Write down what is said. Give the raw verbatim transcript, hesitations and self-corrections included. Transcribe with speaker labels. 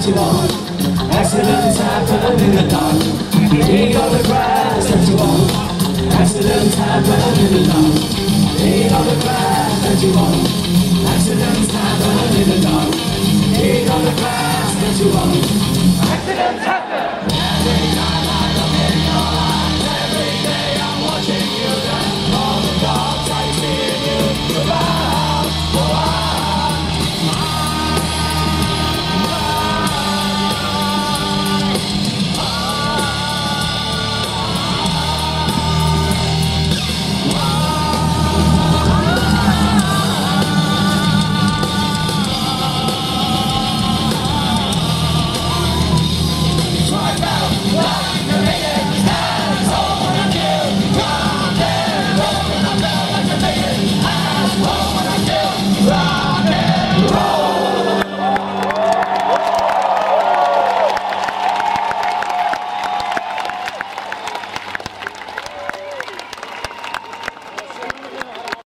Speaker 1: that you want. Accidents happen in the dark. Dig all the grass that you want. Accidents happen in the dark. Dig all the grass that you want. Accidents happen in the dark. Dig all the grass that you want. Accidents happen.